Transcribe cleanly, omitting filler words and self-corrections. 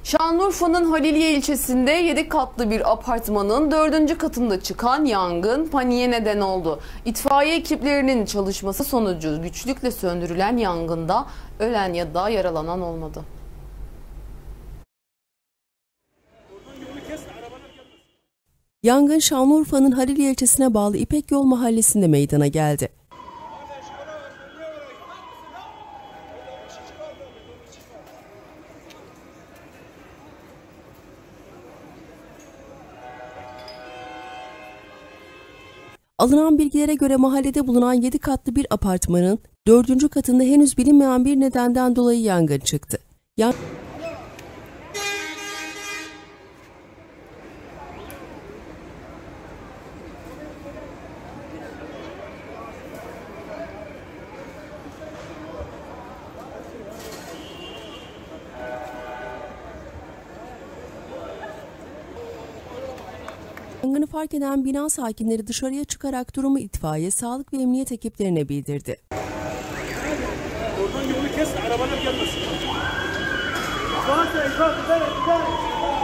Şanlıurfa'nın Haliliye ilçesinde 7 katlı bir apartmanın 4. katında çıkan yangın paniğe neden oldu. İtfaiye ekiplerinin çalışması sonucu güçlükle söndürülen yangında ölen ya da yaralanan olmadı. Yangın Şanlıurfa'nın Haliliye ilçesine bağlı İpek Yol mahallesinde meydana geldi. Alınan bilgilere göre mahallede bulunan 7 katlı bir apartmanın 4. katında henüz bilinmeyen bir nedenden dolayı yangın çıktı. Yangını fark eden bina sakinleri dışarıya çıkarak durumu itfaiye, sağlık ve emniyet ekiplerine bildirdi. Oradan yolu kes, arabalar gelmesin.